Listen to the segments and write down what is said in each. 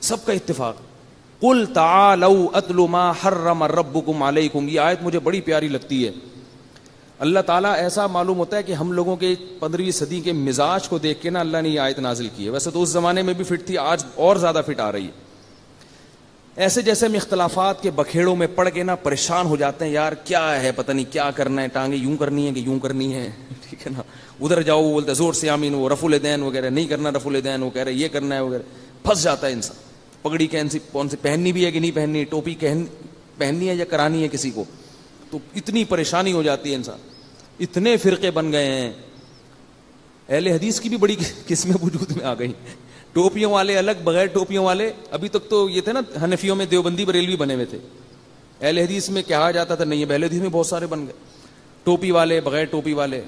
سب کا اتفاق. قل تعالوا اتل ما حرم ربکم علیکم, یہ آیت مجھے بڑی پیاری لگتی ہے. اللہ تعالیٰ ایسا معلوم ہوتا ہے کہ ہم لوگوں کے 15ویں صدی کے مزاج کو دیکھ کے نا اللہ نے یہ آیت نازل کی ہے. ویسے تو اس زمانے میں بھی فٹ تھی, آج اور زیادہ فٹ آ رہی ہے. ایسے جیسے ہم اختلافات کے بکھیڑوں میں پڑ کے نا پریشان ہو جاتے ہیں, یار کیا ہے پتہ نہیں کیا کرنا ہے, ٹانگیں یوں کرنی ہے کہ یوں کرنی ہے, ٹھیک ہے نا, ادھر جاؤ وہ بولتے زور سے آمین, وہ رفع الیدین وغیرہ نہیں کرنا, رفع الیدین وہ کہہ رہے یہ کرنا ہے وغیرہ. پھنس جاتا ہے انسان. پگڑی کون سی پہننی بھی ہے کہ نہیں پہننی, ٹوپی پہننی ہے یا کرانی ہے کسی کو, تو اتنی پریشانی ہو جاتی ہے انسان. اتنے فرقے بن گئے ہیں. اہل حدیث کی بھی بڑی قسمیں وجود میں آ گئی. ٹوپیوں والے الگ, بغیر ٹوپیوں والے. ابھی تک تو یہ تھے نا حنفیوں میں دیوبندی بریلوی بنے ہوئے تھے. اہل حدیث میں کہا جاتا تھا نہیں, اہل حدیث میں بہت سارے بن گئے, ٹوپی والے, بغیر ٹوپی والے.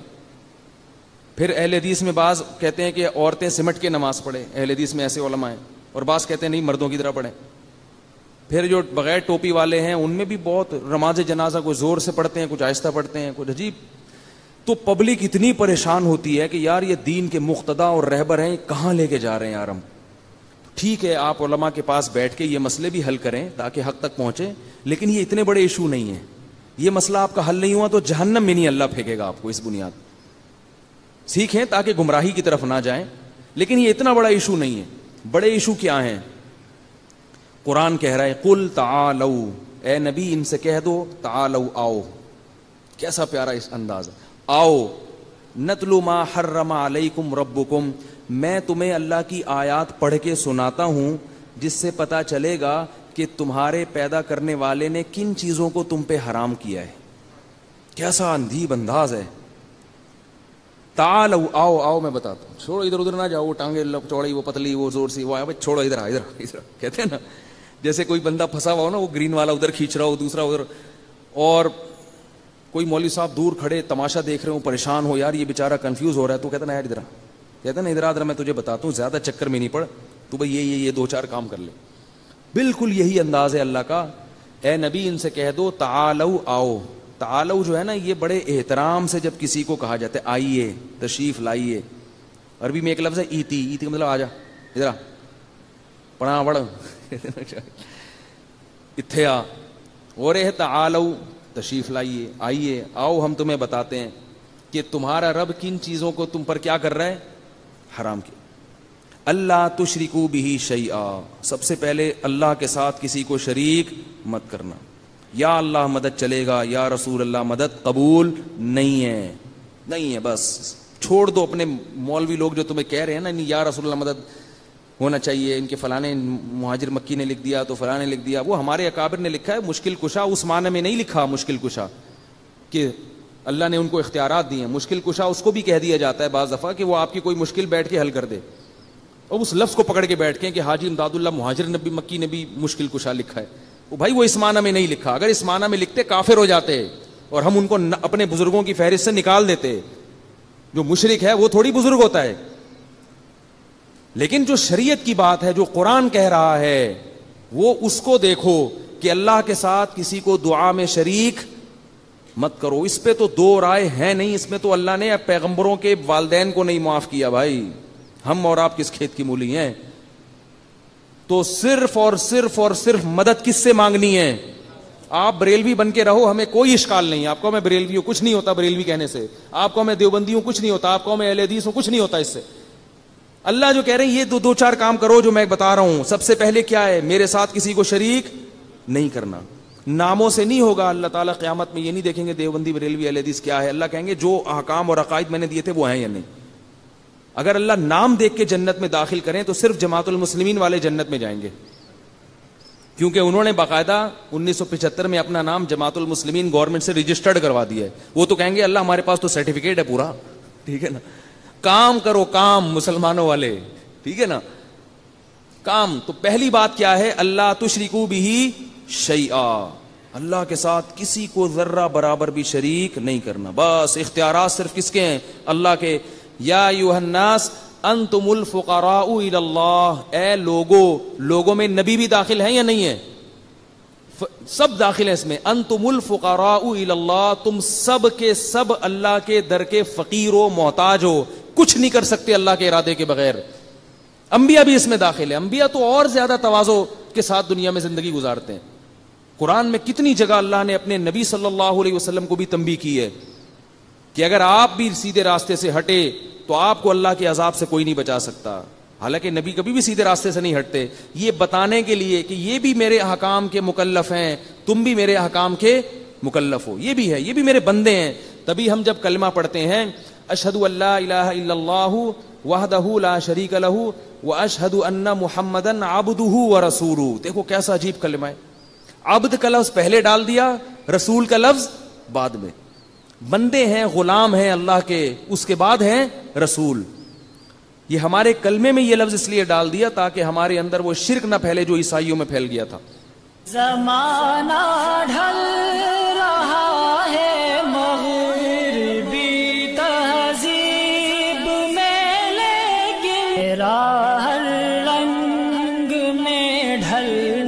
پھر اہل حدیث میں بعض کہتے ہیں کہ عورتیں سمٹ کے نماز پڑھیں, اہل حدیث میں ایسے علماء ہیں, اور بعض کہتے ہیں نہیں مردوں کی طرح پڑھیں. پھر جو بغیر ٹوپی والے ہیں ان میں بھی بہت نماز جنازہ کو زور سے پڑھتے ہیں, کچھ آہستہ پڑھتے ہیں, کچھ عجیب. تو پبلک اتنی پریشان ہوتی ہے کہ یار یہ دین کے مقتدا اور رہبر ہیں, کہاں لے کے جا رہے ہیں یار ہم. ٹھیک ہے آپ علماء کے پاس بیٹھ کے یہ مسئلے بھی حل کریں تاکہ حق تک پہنچے, لیکن یہ اتنے بڑے ایشو نہیں ہیں. یہ مسئلہ آپ کا حل نہیں ہوا تو جہنم میں نہیں اللہ پھینکے گا آپ کو اس بنیاد. سیکھیں تاکہ گمراہی کی طرف نہ جائیں, لیکن یہ اتنا بڑا ایشو نہیں ہے. بڑے ایشو کیا ہیں؟ قرآن کہہ رہا ہے قل تعالوا, اے نبی ان سے کہہ دو تعالوا آؤ. کیسا پیارا اس انداز ہے, آؤ. نتلو ما حرم علیکم ربکم, میں تمہیں اللہ کی آیات پڑھ کے سناتا ہوں جس سے پتہ چلے گا کہ تمہارے پیدا کرنے والے نے کن چیزوں کو تم پہ حرام کیا ہے. کیسا اندھیب انداز ہے. تعالوا آؤ, آؤ میں بتاتا ہوں. چھوڑو ادھر ادھر نہ جاؤ, وہ ٹانگیں چوڑی, وہ پتلی, وہ زور سی, وہ آیا چھوڑو ادھر آ, ادھر کہتے ہیں نا, جیسے کوئی بندہ پھنسا ہوا ہو نا, وہ گرین والا ادھر کھینچ رہا ہو, دوسرا ادھر, اور کوئی مولوی صاحب دور کھڑے تماشا دیکھ رہے ہو, پریشان ہو, یار یہ بیچارہ کنفیوز ہو رہا ہے, تو کہتا نا یار ادھر آ, کہتا نا ادھر ادھر میں تجھے بتاتا ہوں, زیادہ چکر میں نہیں پڑ, تو بھائی یہ 2-4 کام کر لے. بالکل یہی انداز ہے اللہ کا. اے نبی ان سے کہہ دو تعالوا آؤ. تعالوا جو ہے نا یہ بڑے احترام سے جب کسی کو کہا جاتا ہے آئیے, تشریف لائیے. عربی میں ایک لفظ ہے ایتی, ایتی کا مطلب آ جا, ادھر آ, پڑھا پڑھ, اتھے آ. اور اے تعالوا تشریف لائیے, آئیے, آؤ ہم تمہیں بتاتے ہیں کہ تمہارا رب کن چیزوں کو تم پر کیا کر رہا ہے, حرام کیا. اللہ تشرکو بہ شیئا, سب سے پہلے اللہ کے ساتھ کسی کو شریک مت کرنا. یا اللہ مدد چلے گا, یا رسول اللہ مدد قبول نہیں ہے, نہیں ہے. بس چھوڑ دو اپنے مولوی لوگ جو تمہیں کہہ رہے ہیں نا نہیں یا رسول اللہ مدد ہونا چاہیے, ان کے فلانے مہاجر مکی نے لکھ دیا تو فلاں نے لکھ دیا. وہ ہمارے اکابر نے لکھا ہے. مشکل کشا اس معنی میں نہیں لکھا مشکل کشا کہ اللہ نے ان کو اختیارات دیے ہیں. مشکل کشا اس کو بھی کہہ دیا جاتا ہے بعض دفعہ کہ وہ آپ کی کوئی مشکل بیٹھ کے حل کر دے, اور اس لفظ کو پکڑ کے بیٹھ کے کہ حاجی امداد اللہ مہاجر نبی مکی نے بھی مشکل کشا لکھا ہے. وہ بھائی وہ اس معنی میں نہیں لکھا. اگر اس معنی میں لکھتے کافر ہو جاتے اور ہم ان کو اپنے بزرگوں کی فہرست سے نکال دیتے. جو مشرک ہے وہ تھوڑی بزرگ ہوتا ہے. لیکن جو شریعت کی بات ہے, جو قرآن کہہ رہا ہے, وہ اس کو دیکھو کہ اللہ کے ساتھ کسی کو دعا میں شریک مت کرو. اس پہ تو 2 رائے ہیں نہیں. اس میں تو اللہ نے پیغمبروں کے والدین کو نہیں معاف کیا. بھائی ہم اور آپ کس کھیت کی مولی ہیں. تو صرف اور صرف مدد کس سے مانگنی ہے. آپ بریلوی بن کے رہو, ہمیں کوئی اشکال نہیں. آپ کو میں بریلوی ہوں, کچھ نہیں ہوتا بریلوی کہنے سے. آپ کو میں دیوبندی ہوں, کچھ نہیں ہوتا. آپ کو میں اہل حدیث ہوں, کچھ نہیں ہوتا اس سے. اللہ جو کہہ رہے ہیں یہ 2-4 کام کرو جو میں بتا رہا ہوں. سب سے پہلے کیا ہے, میرے ساتھ کسی کو شریک نہیں کرنا. ناموں سے نہیں ہوگا. اللہ تعالیٰ قیامت میں یہ نہیں دیکھیں گے دیوبندی بریلوی اہل حدیث کیا ہے. اللہ کہیں گے جو احکام اور عقائد میں نے دیے تھے وہ ہیں یا نہیں. اگر اللہ نام دیکھ کے جنت میں داخل کریں تو صرف جماعت المسلمین والے جنت میں جائیں گے, کیونکہ انہوں نے باقاعدہ 1975 میں اپنا نام جماعت المسلمین گورنمنٹ سے رجسٹرڈ کروا دیا ہے. وہ تو کہیں گے اللہ ہمارے پاس تو سرٹیفکیٹ ہے پورا, ٹھیک ہے نا. کام کرو کام مسلمانوں والے, ٹھیک ہے نا, کام. تو پہلی بات کیا ہے, اللہ تشرکو بہ شیئا, اللہ کے ساتھ کسی کو ذرہ برابر بھی شریک نہیں کرنا. بس اختیارات صرف کس کے ہیں, اللہ کے. یا ایھا الناس انتم الفقراء الی اللہ, اے لوگوں میں نبی بھی داخل ہیں یا نہیں ہے, سب داخل ہیں اس میں. انتم الفقراء الی اللہ, تم سب کے سب اللہ کے در کے فقیر و محتاج ہو, کچھ نہیں کر سکتے اللہ کے ارادے کے بغیر. انبیاء بھی اس میں داخل ہے. انبیاء تو اور زیادہ تواضع کے ساتھ دنیا میں زندگی گزارتے ہیں. قرآن میں کتنی جگہ اللہ نے اپنے نبی صلی اللہ علیہ وسلم کو بھی تنبیہ کی ہے کہ اگر آپ بھی سیدھے راستے سے ہٹے تو آپ کو اللہ کے عذاب سے کوئی نہیں بچا سکتا. حالانکہ نبی کبھی بھی سیدھے راستے سے نہیں ہٹتے, یہ بتانے کے لیے کہ یہ بھی میرے احکام کے مکلف ہیں, تم بھی میرے احکام کے مکلف ہو, یہ بھی ہے, یہ بھی میرے بندے ہیں. تبھی ہم جب کلمہ پڑھتے ہیں اشہد ان لا الہ الا اللہ وحدہ لا شریک لہ واشہد ان محمدن عبدہ ورسولہ, دیکھو کیسا عجیب کلمہ ہے. عبد کا لفظ پہلے ڈال دیا, رسول کا لفظ بعد میں. بندے ہیں, غلام ہیں اللہ کے, اس کے بعد ہیں رسول. یہ ہمارے کلمے میں یہ لفظ اس لیے ڈال دیا تاکہ ہمارے اندر وہ شرک نہ پھیلے جو عیسائیوں میں پھیل گیا تھا. زمانہ ڈھل رہا ہے مغربی تہذیب میں, لیکن ہر رنگ میں ڈھل